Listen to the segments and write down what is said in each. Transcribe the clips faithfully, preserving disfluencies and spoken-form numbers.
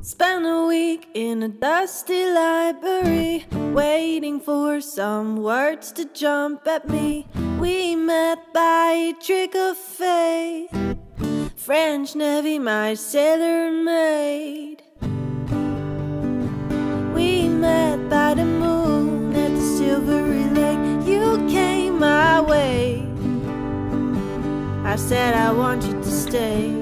Spent a week in a dusty library, waiting for some words to jump at me. We met by a trick of fate, French Navy, my sailor maid. We met by the moon at the silvery lake. You came my way. I said I want you to stay.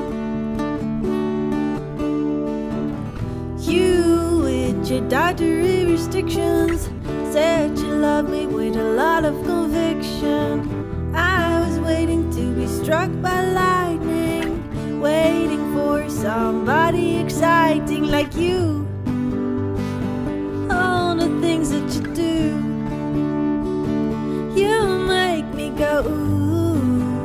You, with your doctorate restrictions, said you loved me with a lot of conviction. I was waiting to be struck by lightning, waiting for somebody exciting like you. All the things that you do, you make me go ooh.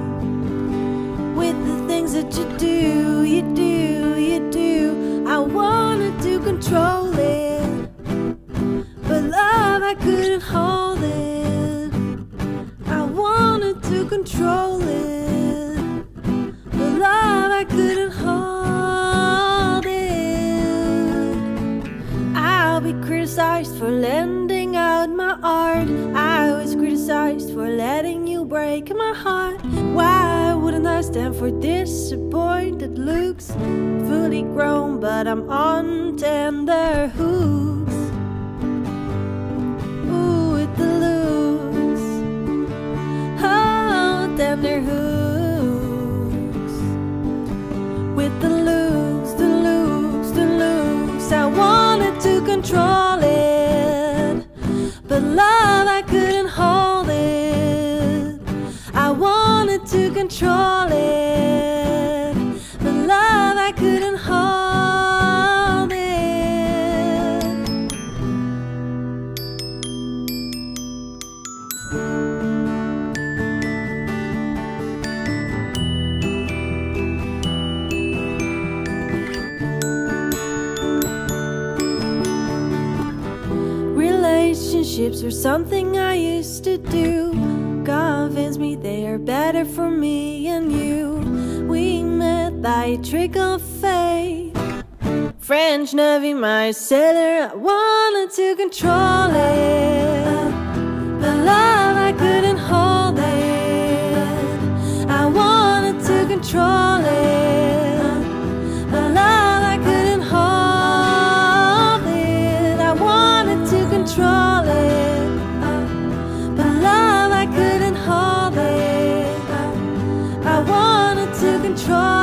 With the things that you do, you do, you do. I wanted to control it, but love, I couldn't hold it. I wanted to control it, but love, I couldn't hold it. I'll be criticized for lending out my art. I was criticized for letting you break my heart. Why wouldn't I stand for disappointed looks? Fully grown, but I'm on tender hooks. Ooh, with the looks, oh, tender hooks. With the looks, the looks, the looks. I wanted to control it, but love, I couldn't hold it. I wanted to control it, but love, I couldn't hold it. Relationships were something I used to do, convince me they are better for me and you. We met by a trick of fate, French Navy, my sailor. I wanted to control it, but love, I couldn't hold it. I wanted to control it, but love, I couldn't hold it. I wanted to control it, but love, I couldn't hold it. I wanted to control